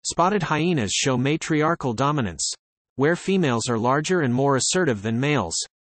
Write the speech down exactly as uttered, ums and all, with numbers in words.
Spotted hyenas show matriarchal dominance, where females are larger and more assertive than males.